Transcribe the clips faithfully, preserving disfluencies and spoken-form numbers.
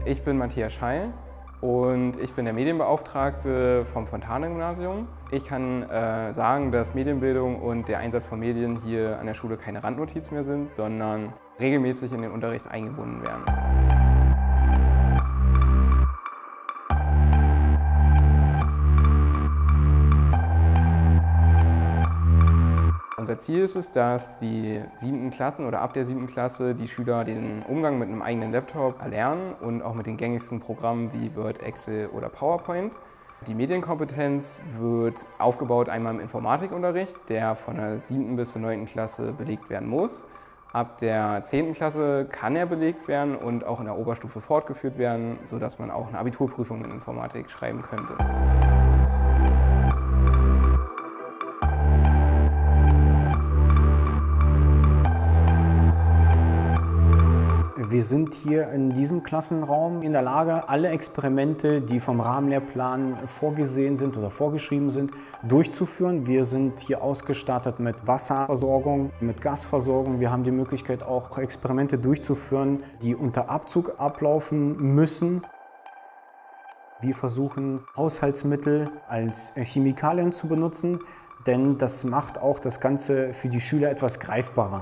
Ich bin Matthias Schall und ich bin der Medienbeauftragte vom Fontane-Gymnasium. Ich kann äh, sagen, dass Medienbildung und der Einsatz von Medien hier an der Schule keine Randnotiz mehr sind, sondern regelmäßig in den Unterricht eingebunden werden. Unser Ziel ist es, dass die siebten Klassen oder ab der siebten Klasse die Schüler den Umgang mit einem eigenen Laptop erlernen und auch mit den gängigsten Programmen wie Word, Excel oder PowerPoint. Die Medienkompetenz wird aufgebaut einmal im Informatikunterricht, der von der siebten bis zur neunten Klasse belegt werden muss. Ab der zehnten Klasse kann er belegt werden und auch in der Oberstufe fortgeführt werden, sodass man auch eine Abiturprüfung in Informatik schreiben könnte. Wir sind hier in diesem Klassenraum in der Lage, alle Experimente, die vom Rahmenlehrplan vorgesehen sind oder vorgeschrieben sind, durchzuführen. Wir sind hier ausgestattet mit Wasserversorgung, mit Gasversorgung. Wir haben die Möglichkeit, auch Experimente durchzuführen, die unter Abzug ablaufen müssen. Wir versuchen, Haushaltsmittel als Chemikalien zu benutzen, denn das macht auch das Ganze für die Schüler etwas greifbarer.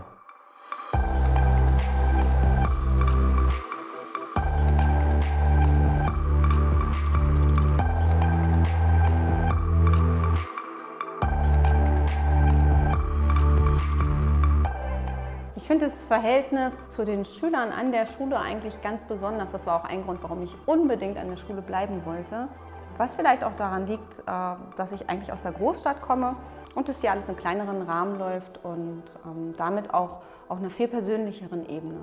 Ich finde das Verhältnis zu den Schülern an der Schule eigentlich ganz besonders. Das war auch ein Grund, warum ich unbedingt an der Schule bleiben wollte. Was vielleicht auch daran liegt, dass ich eigentlich aus der Großstadt komme und das hier alles in kleineren Rahmen läuft und damit auch auf einer viel persönlicheren Ebene.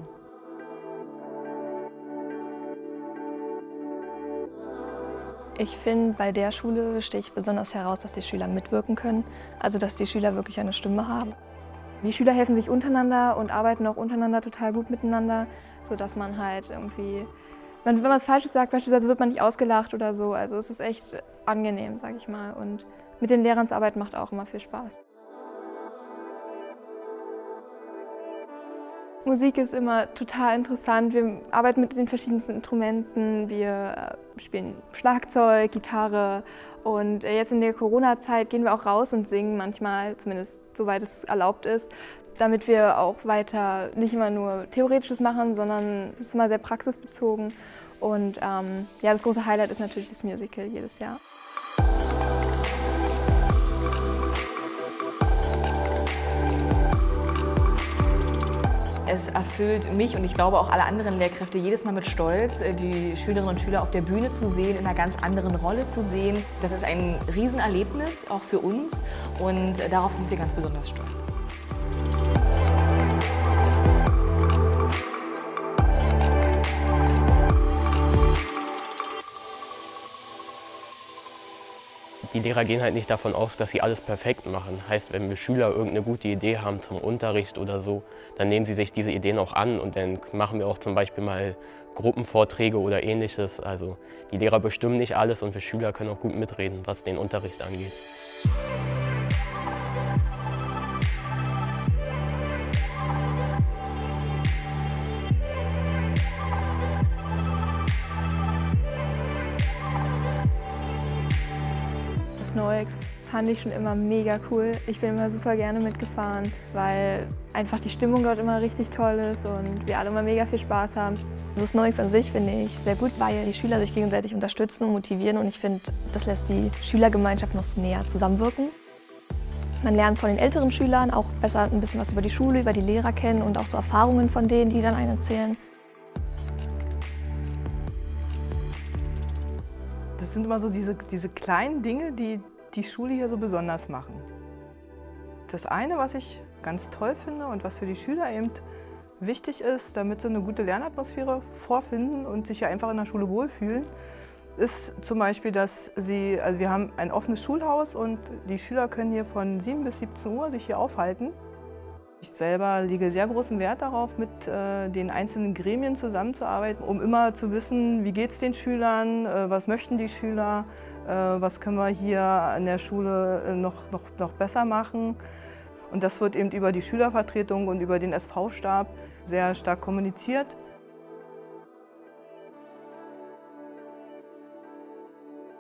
Ich finde, bei der Schule sticht besonders heraus, dass die Schüler mitwirken können, also dass die Schüler wirklich eine Stimme haben. Die Schüler helfen sich untereinander und arbeiten auch untereinander total gut miteinander, sodass man halt irgendwie, wenn man was Falsches sagt, beispielsweise wird man nicht ausgelacht oder so. Also es ist echt angenehm, sage ich mal. Und mit den Lehrern zu arbeiten macht auch immer viel Spaß. Musik ist immer total interessant. Wir arbeiten mit den verschiedensten Instrumenten. Wir spielen Schlagzeug, Gitarre. Und jetzt in der Corona-Zeit gehen wir auch raus und singen manchmal, zumindest soweit es erlaubt ist, damit wir auch weiter nicht immer nur Theoretisches machen, sondern es ist immer sehr praxisbezogen. Und ähm, ja, das große Highlight ist natürlich das Musical jedes Jahr. Es erfüllt mich und ich glaube auch alle anderen Lehrkräfte jedes Mal mit Stolz, die Schülerinnen und Schüler auf der Bühne zu sehen, in einer ganz anderen Rolle zu sehen. Das ist ein Riesenerlebnis, auch für uns, und darauf sind wir ganz besonders stolz. Die Lehrer gehen halt nicht davon aus, dass sie alles perfekt machen. Heißt, wenn wir Schüler irgendeine gute Idee haben zum Unterricht oder so, dann nehmen sie sich diese Ideen auch an und dann machen wir auch zum Beispiel mal Gruppenvorträge oder Ähnliches. Also die Lehrer bestimmen nicht alles und wir Schüler können auch gut mitreden, was den Unterricht angeht. Snorex fand ich schon immer mega cool. Ich bin immer super gerne mitgefahren, weil einfach die Stimmung dort immer richtig toll ist und wir alle immer mega viel Spaß haben. Das Snorex an sich finde ich sehr gut, weil die Schüler sich gegenseitig unterstützen und motivieren, und ich finde, das lässt die Schülergemeinschaft noch näher zusammenwirken. Man lernt von den älteren Schülern auch besser ein bisschen was über die Schule, über die Lehrer kennen und auch so Erfahrungen von denen, die dann einen erzählen. Das sind immer so diese, diese kleinen Dinge, die die Schule hier so besonders machen. Das eine, was ich ganz toll finde und was für die Schüler eben wichtig ist, damit sie eine gute Lernatmosphäre vorfinden und sich ja einfach in der Schule wohlfühlen, ist zum Beispiel, dass sie, also wir haben ein offenes Schulhaus und die Schüler können hier von sieben bis siebzehn Uhr sich hier aufhalten. Ich selber lege sehr großen Wert darauf, mit äh, den einzelnen Gremien zusammenzuarbeiten, um immer zu wissen, wie geht es den Schülern, äh, was möchten die Schüler, äh, was können wir hier an der Schule äh, noch, noch, noch besser machen. Und das wird eben über die Schülervertretung und über den S V-Stab sehr stark kommuniziert.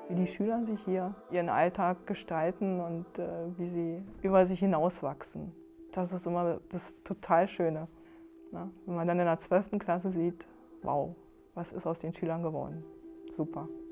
wie die Schüler sich hier ihren Alltag gestalten und äh, wie sie über sich hinauswachsen. Das ist immer das total Schöne. Ja, wenn man dann in der zwölften Klasse sieht, wow, was ist aus den Schülern geworden? Super.